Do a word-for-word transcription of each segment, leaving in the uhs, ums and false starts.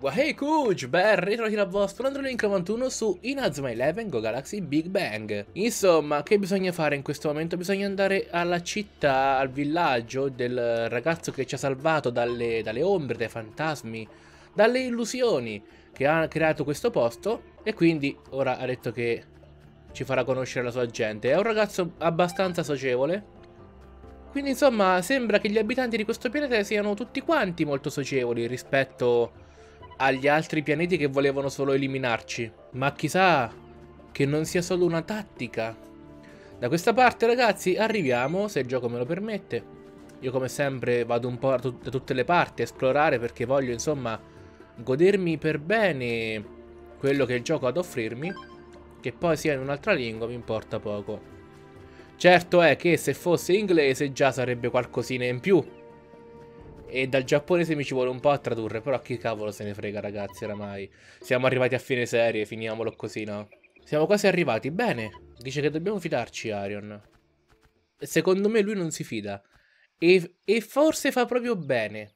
Wahey Kuj, ben ritrovati dal vostro Androlink novantuno su Inazuma Eleven Go Galaxy Big Bang. Insomma, che bisogna fare in questo momento? Bisogna andare alla città, al villaggio del ragazzo che ci ha salvato dalle, dalle ombre, dai fantasmi, dalle illusioni, che ha creato questo posto. E quindi ora ha detto che ci farà conoscere la sua gente. È un ragazzo abbastanza socievole. Quindi insomma sembra che gli abitanti di questo pianeta siano tutti quanti molto socievoli rispetto agli altri pianeti che volevano solo eliminarci. Ma chissà che non sia solo una tattica. Da questa parte, ragazzi, arriviamo, se il gioco me lo permette. Io come sempre vado un po' da, tut da tutte le parti a esplorare perché voglio, insomma, godermi per bene quello che il gioco ha ad offrirmi. Che poi sia in un'altra lingua mi importa poco. Certo è che se fosse inglese già sarebbe qualcosina in più. E dal giapponese mi ci vuole un po' a tradurre, però chi cavolo se ne frega, ragazzi, oramai. Siamo arrivati a fine serie, finiamolo così, no? Siamo quasi arrivati, bene. Dice che dobbiamo fidarci, Arion. Secondo me lui non si fida. E, e forse fa proprio bene.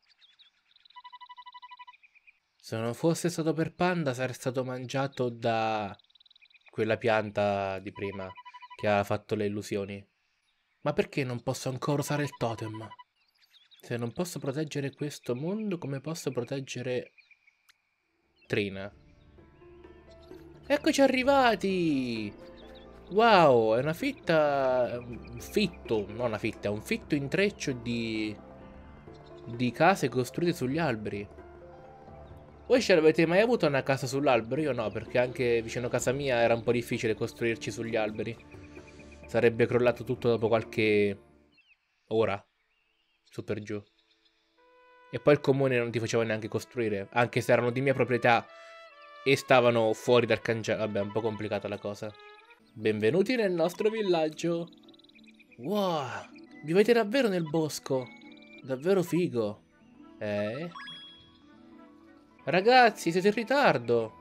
Se non fosse stato per Panda sarei stato mangiato da quella pianta di prima che ha fatto le illusioni. Ma perché non posso ancora usare il totem? Se non posso proteggere questo mondo, come posso proteggere Trina? Eccoci arrivati! Wow, è una fitta... un fitto, non una fitta, è un fitto intreccio di... di case costruite sugli alberi. Voi ce l'avete mai avuto una casa sull'albero? Io no, perché anche vicino a casa mia era un po' difficile costruirci sugli alberi. Sarebbe crollato tutto dopo qualche ora. Su per giù. E poi il comune non ti faceva neanche costruire, anche se erano di mia proprietà e stavano fuori dal cancello. Vabbè, è un po' complicata la cosa. Benvenuti nel nostro villaggio. Wow, vivete davvero nel bosco. Davvero figo. Eh? Ragazzi, siete in ritardo.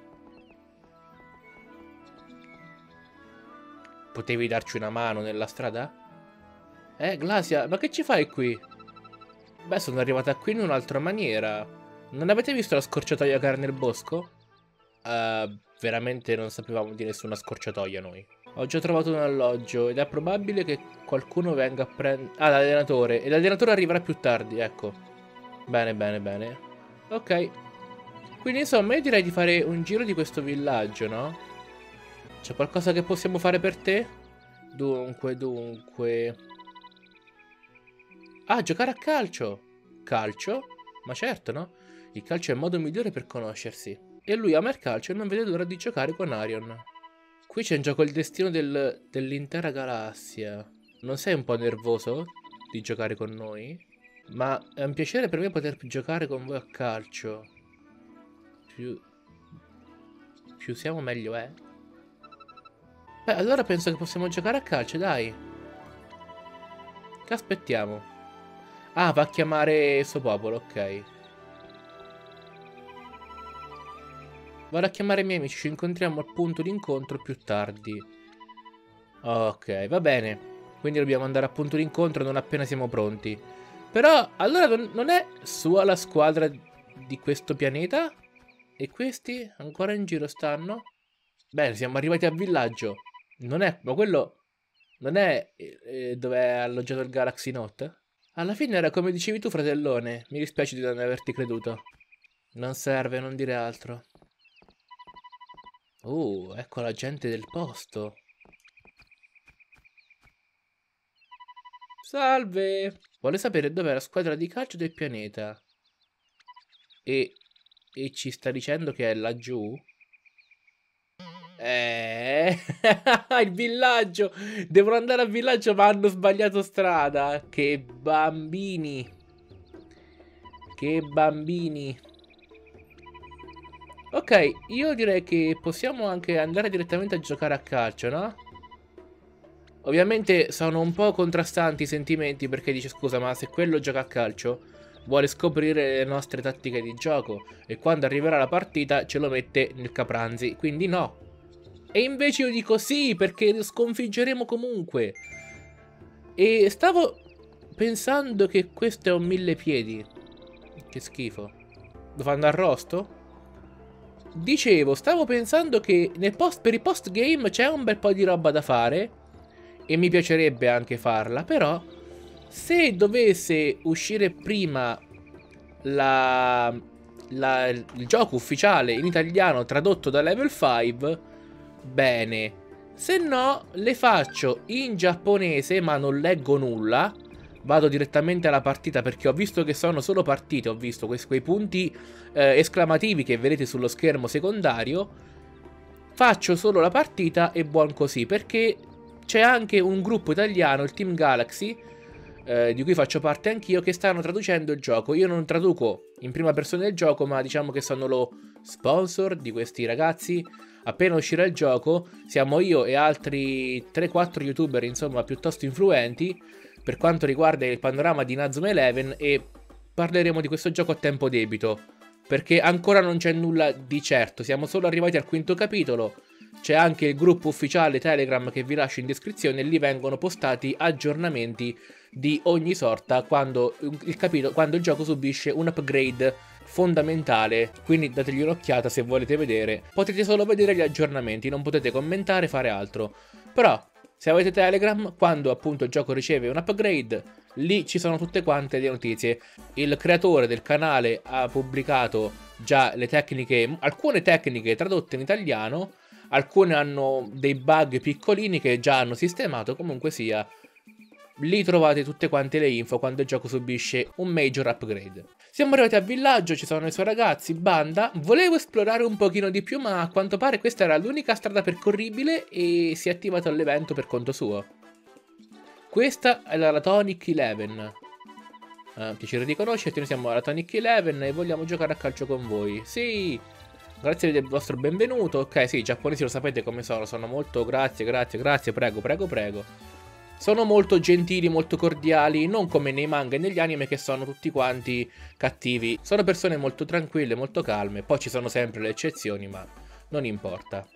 Potevi darci una mano nella strada? Eh, Glacia, ma che ci fai qui? Beh, sono arrivata qui in un'altra maniera. Non avete visto la scorciatoia che era nel bosco? Uh, veramente non sapevamo di nessuna scorciatoia noi. Ho già trovato un alloggio ed è probabile che qualcuno venga a prendere... Ah, l'allenatore. E l'allenatore arriverà più tardi, ecco. Bene, bene, bene. Ok. Quindi insomma io direi di fare un giro di questo villaggio, no? C'è qualcosa che possiamo fare per te? Dunque, dunque... Ah, giocare a calcio! Calcio? Ma certo, no? Il calcio è il modo migliore per conoscersi. E lui ama il calcio e non vede l'ora di giocare con Arion. Qui c'è in gioco il destino del, dell'intera galassia. Non sei un po' nervoso di giocare con noi? Ma è un piacere per me poter giocare con voi a calcio. Più... Più siamo meglio è. Beh, allora penso che possiamo giocare a calcio, dai. Che aspettiamo? Ah, va a chiamare il suo popolo, ok. Vado a chiamare i miei amici, ci incontriamo al punto di incontro più tardi. Ok, va bene. Quindi dobbiamo andare al punto di incontro non appena siamo pronti. Però, allora non è sua la squadra di questo pianeta? E questi ancora in giro stanno? Bene, siamo arrivati al villaggio. Non è... ma quello... non è eh, dove è alloggiato il Galaxy Note? Alla fine era come dicevi tu, fratellone. Mi dispiace di non averti creduto. Non serve, non dire altro. Uh, ecco la gente del posto. Salve! Vuole sapere dov'è la squadra di calcio del pianeta. E... e ci sta dicendo che è laggiù? Eh... il villaggio! Devono andare al villaggio ma hanno sbagliato strada. Che bambini! Che bambini! Ok, io direi che possiamo anche andare direttamente a giocare a calcio, no? Ovviamente sono un po' contrastanti i sentimenti perché dice scusa ma se quello gioca a calcio vuole scoprire le nostre tattiche di gioco e quando arriverà la partita ce lo mette nel capranzi, quindi no. E invece io dico sì perché lo sconfiggeremo comunque. E stavo pensando che questo è un mille piedi. Che schifo. Lo fanno arrosto? Dicevo, stavo pensando che nel post, per i post game c'è un bel po' di roba da fare e mi piacerebbe anche farla, però se dovesse uscire prima la, la, il gioco ufficiale in italiano tradotto da Level cinque, bene. Se no, le faccio in giapponese, ma non leggo nulla. Vado direttamente alla partita perché ho visto che sono solo partite, ho visto quei, quei punti eh, esclamativi che vedete sullo schermo secondario. Faccio solo la partita e buon così, perché c'è anche un gruppo italiano, il Team Galaxy, eh, di cui faccio parte anch'io, che stanno traducendo il gioco. Io non traduco in prima persona il gioco, ma diciamo che sono lo sponsor di questi ragazzi. Appena uscirà il gioco, siamo io e altri tre quattro youtuber, insomma, piuttosto influenti per quanto riguarda il panorama di Inazuma Eleven, e parleremo di questo gioco a tempo debito, perché ancora non c'è nulla di certo, siamo solo arrivati al quinto capitolo. C'è anche il gruppo ufficiale Telegram che vi lascio in descrizione, e lì vengono postati aggiornamenti di ogni sorta quando il, capitolo, quando il gioco subisce un upgrade fondamentale, quindi dategli un'occhiata se volete vedere. Potete solo vedere gli aggiornamenti, non potete commentare, fare altro. Però se avete Telegram, quando appunto il gioco riceve un upgrade, lì ci sono tutte quante le notizie. Il creatore del canale ha pubblicato già le tecniche, alcune tecniche tradotte in italiano, alcune hanno dei bug piccolini che già hanno sistemato, comunque sia. Lì trovate tutte quante le info quando il gioco subisce un major upgrade. Siamo arrivati al villaggio, ci sono i suoi ragazzi, banda. Volevo esplorare un pochino di più, ma a quanto pare questa era l'unica strada percorribile e si è attivato l'evento per conto suo. Questa è la Tonic Eleven. Uh, piacere di conoscerti, noi siamo alla Tonic Eleven e vogliamo giocare a calcio con voi. Sì! Grazie del vostro benvenuto. Ok, sì, i giapponesi lo sapete come sono, sono molto grazie, grazie, grazie, prego, prego, prego. Sono molto gentili, molto cordiali, non come nei manga e negli anime che sono tutti quanti cattivi. Sono persone molto tranquille, molto calme, poi ci sono sempre le eccezioni, ma non importa.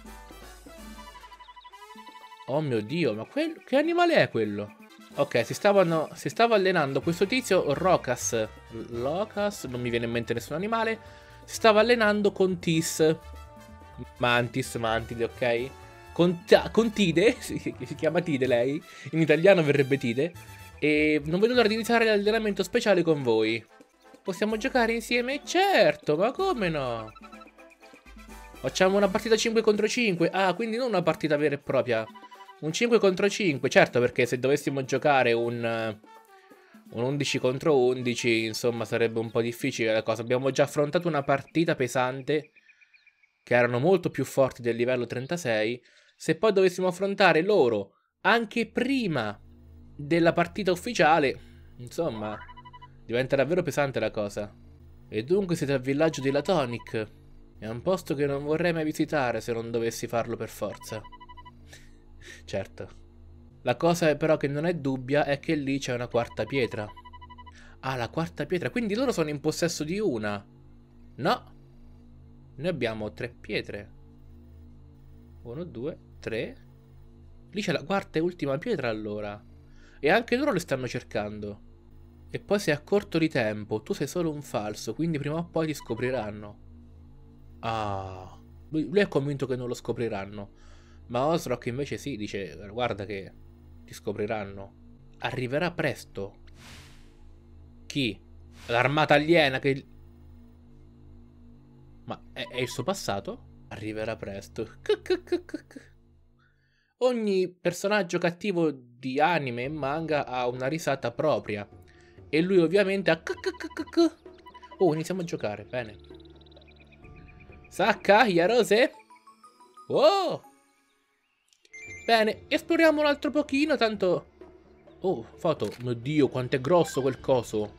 Oh mio Dio, ma quel... che animale è quello? Ok, si, stavano... si stava allenando questo tizio, Rocas, Locas, non mi viene in mente nessun animale, si stava allenando con Tis, Mantis, Mantide, ok? Con, con Tide, si chiama Tide lei, in italiano verrebbe Tide, e non vedo l'ora di iniziare l'allenamento speciale con voi. Possiamo giocare insieme? Certo, ma come no? Facciamo una partita cinque contro cinque, ah, quindi non una partita vera e propria, un cinque contro cinque, certo, perché se dovessimo giocare un, un undici contro undici, insomma, sarebbe un po' difficile la cosa. Abbiamo già affrontato una partita pesante, che erano molto più forti del livello trentasei. Se poi dovessimo affrontare loro anche prima della partita ufficiale, insomma, diventa davvero pesante la cosa. E dunque siete al villaggio di Latonic. È un posto che non vorrei mai visitare se non dovessi farlo per forza. Certo. La cosa però che non è dubbia è che lì c'è una quarta pietra. Ah, la quarta pietra. Quindi loro sono in possesso di una. No. Noi abbiamo tre pietre. Uno, due, tre. Lì c'è la quarta e ultima pietra allora. E anche loro le stanno cercando. E poi sei a corto di tempo. Tu sei solo un falso, quindi prima o poi ti scopriranno. Ah. Lui, lui è convinto che non lo scopriranno. Ma Osrock invece sì, dice, guarda che ti scopriranno. Arriverà presto. Chi? L'armata aliena che... Ma è, è il suo passato? Arriverà presto. Ogni personaggio cattivo di anime e manga ha una risata propria. E lui ovviamente ha... Oh, iniziamo a giocare, bene. Sacca, Yarose. Oh! Bene, esploriamo un altro pochino, tanto... Oh, foto. Mio Dio, quanto è grosso quel coso.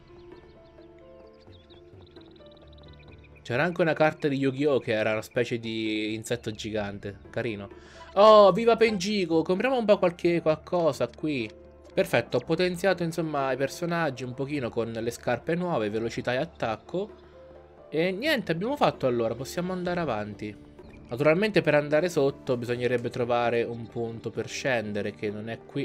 C'era anche una carta di Yu-Gi-Oh! Che era una specie di insetto gigante. Carino. Oh, viva Penjigo! Compriamo un po' qualche qualcosa qui. Perfetto, ho potenziato insomma i personaggi un pochino con le scarpe nuove, velocità e attacco. E niente, abbiamo fatto allora, possiamo andare avanti. Naturalmente per andare sotto bisognerebbe trovare un punto per scendere, che non è qui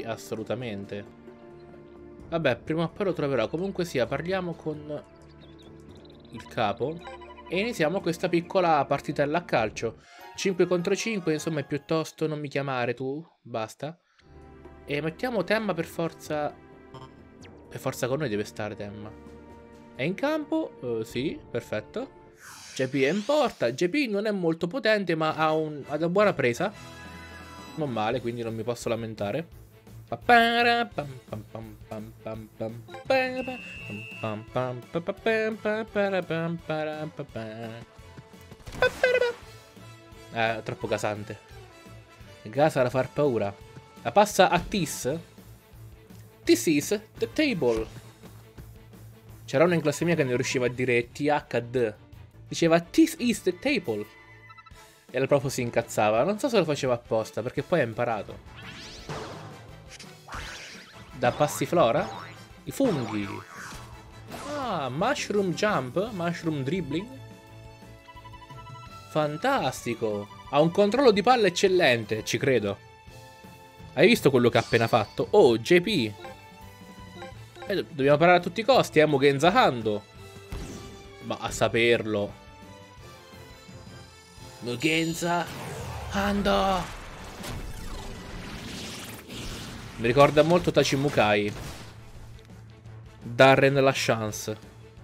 assolutamente. Vabbè, prima o poi lo troverò. Comunque sia, parliamo con... il capo e iniziamo questa piccola partitella a calcio. cinque contro cinque, insomma, è piuttosto non mi chiamare tu, basta. E mettiamo Temma per forza. Per forza con noi deve stare Temma. È in campo? Uh, sì, perfetto. J P è in porta. J P non è molto potente, ma ha, un, ha una buona presa. Non male, quindi non mi posso lamentare. Eh, troppo gasante. Gasa da far paura. La passa a Tis. This is the table. C'era uno in classe mia che non riusciva a dire T H D. Diceva This is the table. E il prof si incazzava. Non so se lo faceva apposta, perché poi ha imparato. Da passiflora? I funghi. Ah, mushroom jump? Mushroom dribbling? Fantastico. Ha un controllo di palla eccellente, ci credo. Hai visto quello che ha appena fatto? Oh, J P. Eh, dobbiamo parare a tutti i costi, eh, Mugenza Hando. Ma a saperlo. Mugenza Hando. Mi ricorda molto Tachimukai. Darren la chance.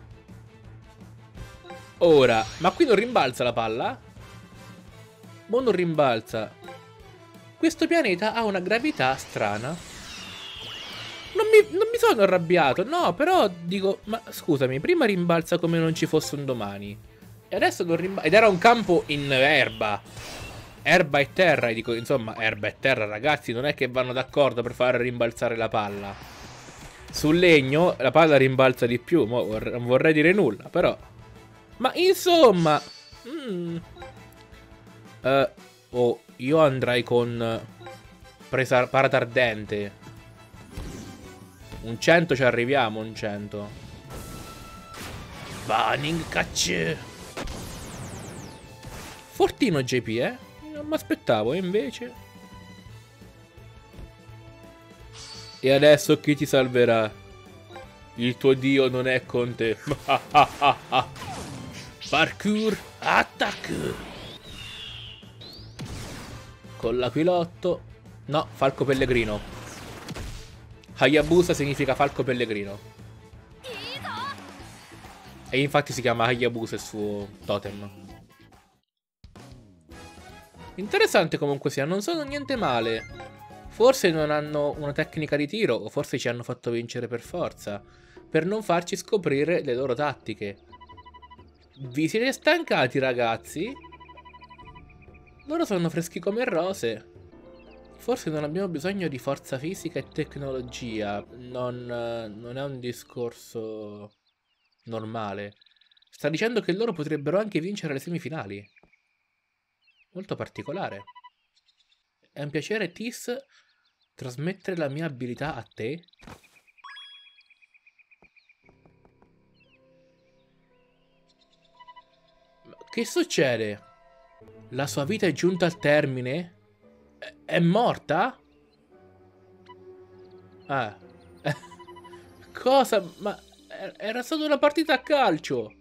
Ora, ma qui non rimbalza la palla? Mo non rimbalza. Questo pianeta ha una gravità strana. Non mi, non mi sono arrabbiato, no, però dico, ma scusami, prima rimbalza come non ci fosse un domani. E adesso non rimbalza. Ed era un campo in erba. Erba e terra, e dico, insomma, erba e terra, ragazzi, non è che vanno d'accordo per far rimbalzare la palla. Sul legno la palla rimbalza di più, mo vor non vorrei dire nulla, però. Ma insomma... Mm. Uh, oh, io andrei con presa paratardente. Un cento ci arriviamo, un cento. Banning catch. Fortino J P, eh? Non mi aspettavo, e invece. E adesso chi ti salverà? Il tuo dio non è con te. Parkour attack. Con l'aquilotto. No, falco pellegrino. Hayabusa significa falco pellegrino. E infatti si chiama Hayabusa il suo totem. Interessante comunque sia, non sono niente male. Forse non hanno una tecnica di tiro, o forse ci hanno fatto vincere per forza, per non farci scoprire le loro tattiche. Vi siete stancati, ragazzi? Loro sono freschi come rose. Forse non abbiamo bisogno di forza fisica e tecnologia. Non, non è un discorso normale. Sta dicendo che loro potrebbero anche vincere le semifinali. Molto particolare. È un piacere, Tis, trasmettere la mia abilità a te. Che succede? La sua vita è giunta al termine? È, è morta? Ah. Cosa? Ma era stata una partita a calcio.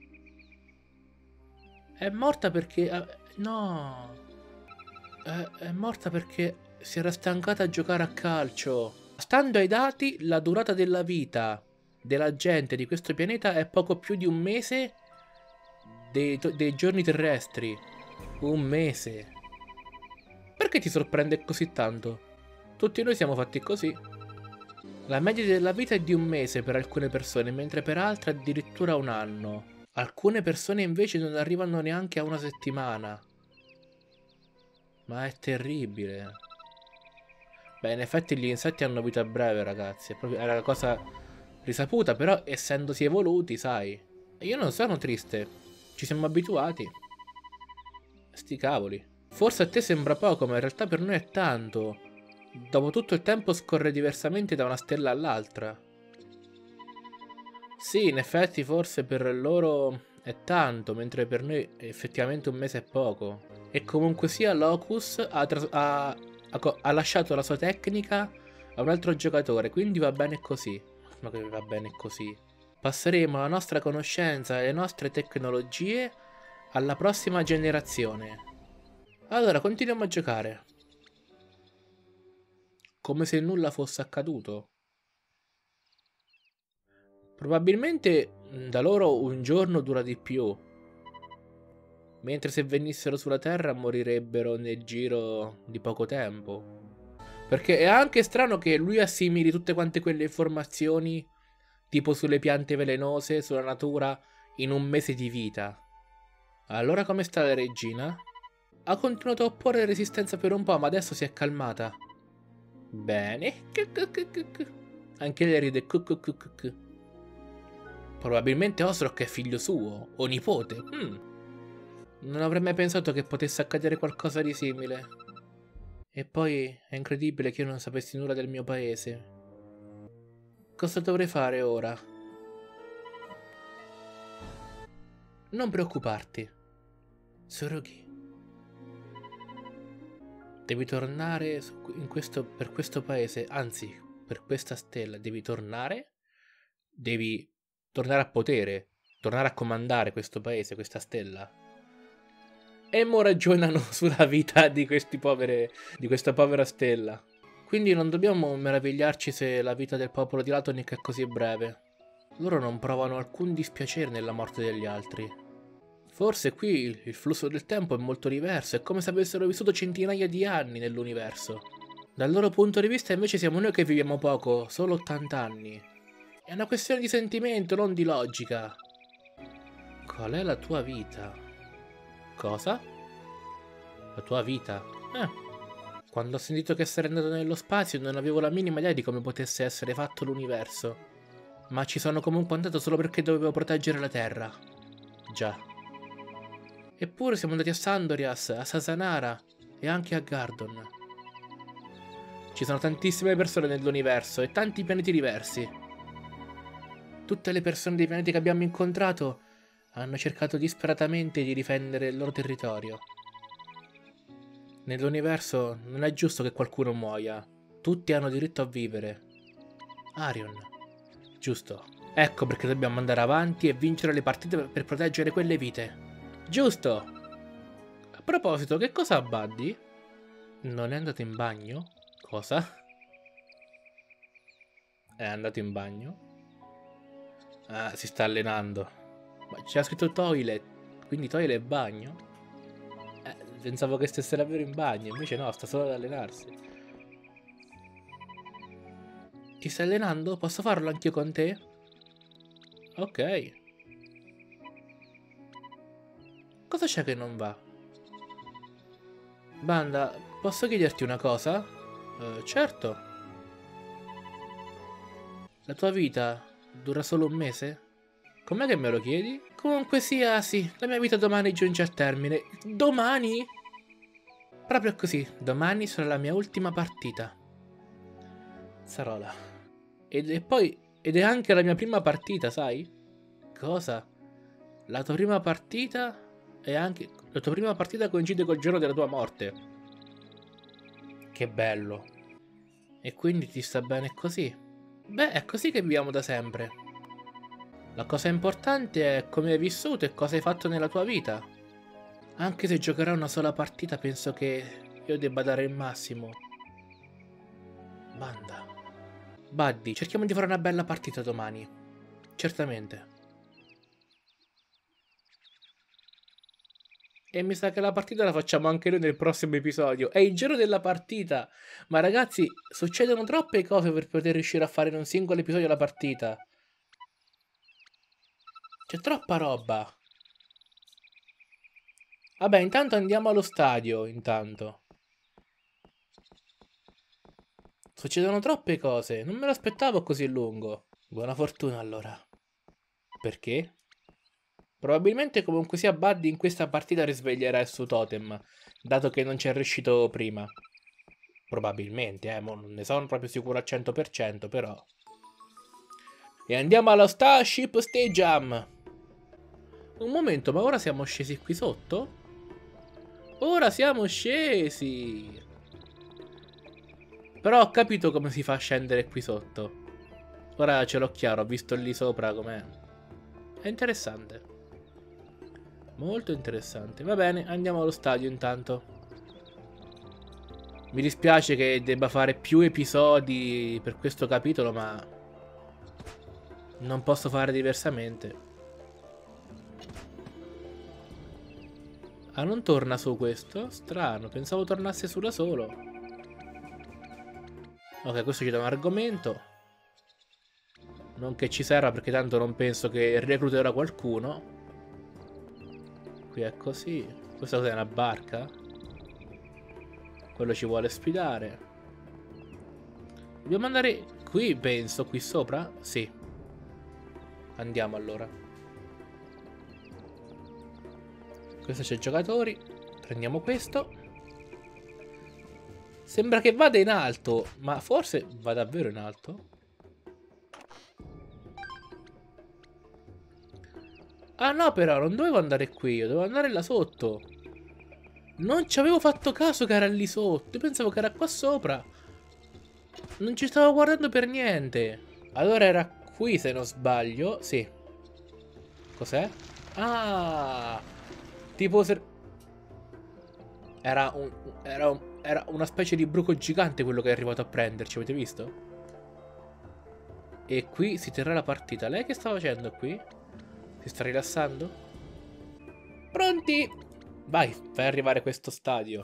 È morta perché... No. È, è morta perché si era stancata a giocare a calcio. Stando ai dati, la durata della vita della gente di questo pianeta è poco più di un mese dei, dei giorni terrestri. Un mese. Perché ti sorprende così tanto? Tutti noi siamo fatti così. La media della vita è di un mese per alcune persone, mentre per altre addirittura un anno. Alcune persone invece non arrivano neanche a una settimana. Ma è terribile. Beh, in effetti gli insetti hanno vita breve, ragazzi. È proprio, è una cosa risaputa, però essendosi evoluti, sai. Io non sono triste. Ci siamo abituati. Sti cavoli. Forse a te sembra poco, ma in realtà per noi è tanto. Dopo tutto il tempo scorre diversamente da una stella all'altra. Sì, in effetti forse per loro è tanto, mentre per noi effettivamente un mese è poco. E comunque sia, Locus ha, ha, ha, ha lasciato la sua tecnica a un altro giocatore, quindi va bene così. Ma che va bene così? Passeremo la nostra conoscenza e le nostre tecnologie alla prossima generazione. Allora, continuiamo a giocare. Come se nulla fosse accaduto. Probabilmente da loro un giorno dura di più. Mentre se venissero sulla Terra morirebbero nel giro di poco tempo. Perché è anche strano che lui assimili tutte quante quelle informazioni, tipo sulle piante velenose, sulla natura, in un mese di vita. Allora come sta la regina? Ha continuato a opporre resistenza per un po', ma adesso si è calmata. Bene. Anche lei ride. Probabilmente Osrock è figlio suo, o nipote. Hmm. Non avrei mai pensato che potesse accadere qualcosa di simile. E poi è incredibile che io non sapessi nulla del mio paese. Cosa dovrei fare ora? Non preoccuparti. Surugi. Devi tornare in questo, per questo paese, anzi, per questa stella. Devi tornare. Devi tornare a potere. Tornare a comandare questo paese, questa stella. E mo ragionano sulla vita di, questi povere, di questa povera stella. Quindi non dobbiamo meravigliarci se la vita del popolo di Latonic è così breve. Loro non provano alcun dispiacere nella morte degli altri. Forse qui il flusso del tempo è molto diverso, è come se avessero vissuto centinaia di anni nell'universo. Dal loro punto di vista invece siamo noi che viviamo poco, solo ottanta anni. È una questione di sentimento, non di logica. Qual è la tua vita? Cosa? La tua vita? Eh. Quando ho sentito che sarei andato nello spazio non avevo la minima idea di come potesse essere fatto l'universo. Ma ci sono comunque andato solo perché dovevo proteggere la Terra. Già. Eppure siamo andati a Sandorias, a Sasanara e anche a Gardon. Ci sono tantissime persone nell'universo e tanti pianeti diversi. Tutte le persone dei pianeti che abbiamo incontrato hanno cercato disperatamente di difendere il loro territorio. Nell'universo non è giusto che qualcuno muoia. Tutti hanno diritto a vivere. Arion. Giusto. Ecco perché dobbiamo andare avanti e vincere le partite per proteggere quelle vite. Giusto. A proposito, che cosa ha Buddy? Non è andato in bagno? Cosa? È andato in bagno? Ah, si sta allenando. Ma c'era scritto toilet. Quindi toilet e bagno? Eh, pensavo che stesse davvero in bagno, invece no, sta solo ad allenarsi. Ti stai allenando? Posso farlo anch'io con te? Ok. Cosa c'è che non va? Banda, posso chiederti una cosa? Uh, certo. La tua vita dura solo un mese? Com'è che me lo chiedi? Comunque sia, sì, la mia vita domani giunge al termine. Domani? Proprio così, domani sarà la mia ultima partita. Sarò là. Ed è poi, ed è anche la mia prima partita, sai? Cosa? La tua prima partita è anche... La tua prima partita coincide col giorno della tua morte. Che bello. E quindi ti sta bene così? Beh, è così che viviamo da sempre. La cosa importante è come hai vissuto e cosa hai fatto nella tua vita. Anche se giocherò una sola partita, penso che io debba dare il massimo. Banda. Buddy, cerchiamo di fare una bella partita domani. Certamente. E mi sa che la partita la facciamo anche noi nel prossimo episodio. È il giorno della partita. Ma ragazzi, succedono troppe cose per poter riuscire a fare in un singolo episodio la partita. C'è troppa roba. Vabbè, intanto andiamo allo stadio, intanto. Succedono troppe cose, non me lo aspettavo così lungo. Buona fortuna allora. Perché? Probabilmente comunque sia Buddy in questa partita risveglierà il suo totem, dato che non ci è riuscito prima. Probabilmente, eh, mo non ne sono proprio sicuro al cento per cento, però. E andiamo allo Starship Stadium. Un momento, ma ora siamo scesi qui sotto? Ora siamo scesi! Però ho capito come si fa a scendere qui sotto. Ora ce l'ho chiaro, ho visto lì sopra com'è. È interessante. Molto interessante. Va bene, andiamo allo stadio intanto. Mi dispiace che debba fare più episodi per questo capitolo, ma non posso fare diversamente. Ah, non torna su questo? Strano, pensavo tornasse su da solo. Ok, questo ci dà un argomento. Non che ci serva, perché tanto non penso che recluterò qualcuno. Qui è così. Questa cos'è, una barca? Quello ci vuole sfidare. Dobbiamo andare qui, penso, qui sopra? Sì. Andiamo allora. Questo c'è giocatori. Prendiamo questo. Sembra che vada in alto, ma forse va davvero in alto? Ah no, però non dovevo andare qui, io dovevo andare là sotto. Non ci avevo fatto caso che era lì sotto. Io pensavo che era qua sopra. Non ci stavo guardando per niente. Allora era qui, se non sbaglio. Sì. Cos'è? Ah, tipo se... Era un... Era un... Era una specie di bruco gigante quello che è arrivato a prenderci, avete visto? E qui si terrà la partita. Lei che sta facendo qui? Si sta rilassando? Pronti? Vai, fai arrivare questo stadio.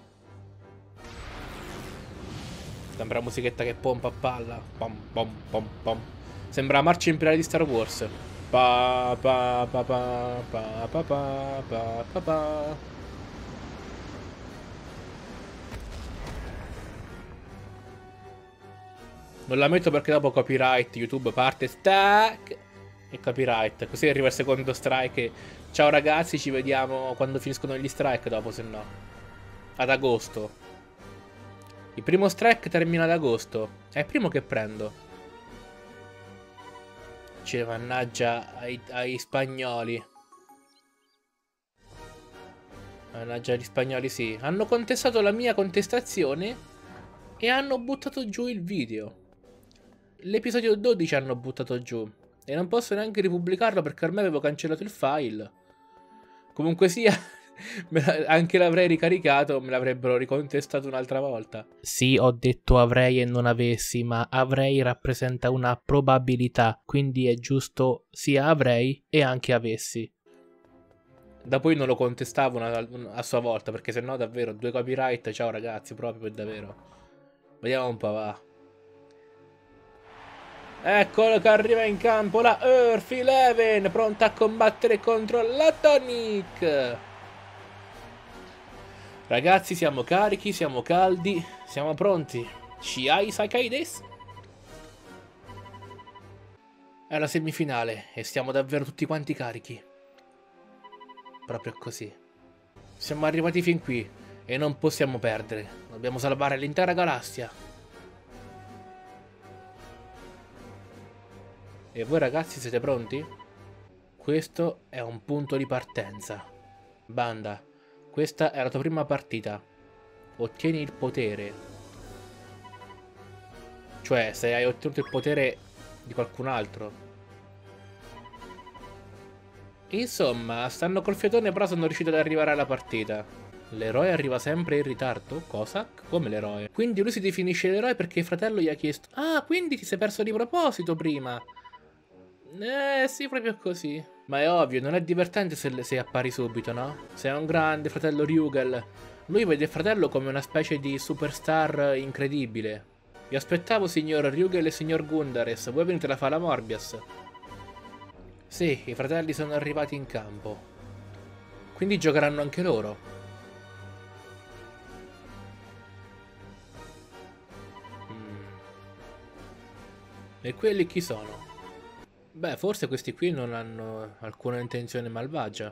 Sembra la musichetta che pompa a palla. Pom pom pom pom. Sembra la marcia imperiale di Star Wars. Pa pa pa pa pa pa pa pa pa pa. Non la metto perché dopo copyright, YouTube parte stack e copyright. Così arriva il secondo strike. Ciao ragazzi, ci vediamo quando finiscono gli strike dopo, se no. Ad agosto. Il primo strike termina ad agosto. È il primo che prendo. Cioè, mannaggia ai, ai spagnoli. Mannaggia agli spagnoli, sì. Hanno contestato la mia contestazione e hanno buttato giù il video. L'episodio dodici hanno buttato giù. E non posso neanche ripubblicarlo perché ormai avevo cancellato il file. Comunque sia, anche l'avrei ricaricato, me l'avrebbero ricontestato un'altra volta. Sì, ho detto avrei e non avessi, ma avrei rappresenta una probabilità. Quindi è giusto sia avrei e anche avessi. Da poi non lo contestavo una, una, a sua volta, perché sennò davvero due copyright, ciao ragazzi, proprio per davvero. Vediamo un po', va. Eccolo che arriva in campo la Earth Eleven, pronta a combattere contro la Tonic. Ragazzi, siamo carichi, siamo caldi, siamo pronti. Shiai Sakai desu. È la semifinale e siamo davvero tutti quanti carichi. Proprio così. Siamo arrivati fin qui e non possiamo perdere. Dobbiamo salvare l'intera galassia. E voi ragazzi siete pronti? Questo è un punto di partenza. Banda, questa è la tua prima partita. Ottieni il potere. Cioè, se hai ottenuto il potere di qualcun altro. Insomma, stanno col fiatone però sono riuscito ad arrivare alla partita. L'eroe arriva sempre in ritardo? Cosa? Come l'eroe? Quindi lui si definisce l'eroe perché il fratello gli ha chiesto... Ah, quindi ti sei perso di proposito prima. Eh, sì, proprio così. Ma è ovvio, non è divertente se, se appari subito, no? Sei un grande fratello Ryugal. Lui vede il fratello come una specie di superstar incredibile. Vi aspettavo, signor Ryugal e signor Gundares. Voi venite da Fala Morbius? Sì, i fratelli sono arrivati in campo. Quindi giocheranno anche loro. Mm. E quelli chi sono? Beh, forse questi qui non hanno alcuna intenzione malvagia.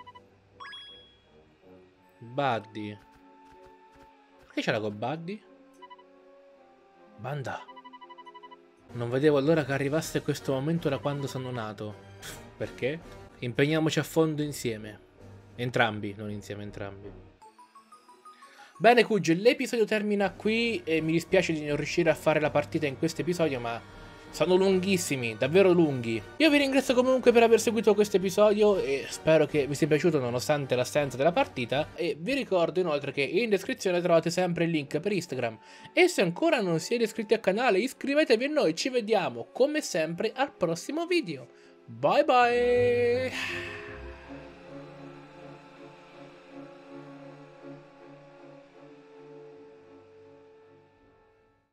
Buddy. Perché c'era con Buddy? Banda. Non vedevo allora che arrivasse questo momento da quando sono nato. Perché? Impegniamoci a fondo insieme. Entrambi, non insieme, entrambi. Bene, Kuge, l'episodio termina qui e mi dispiace di non riuscire a fare la partita in questo episodio, ma... sono lunghissimi, davvero lunghi. Io vi ringrazio comunque per aver seguito questo episodio e spero che vi sia piaciuto nonostante l'assenza della partita, e vi ricordo inoltre che in descrizione trovate sempre il link per Instagram, e se ancora non siete iscritti al canale iscrivetevi a noi. Ci vediamo come sempre al prossimo video. Bye bye!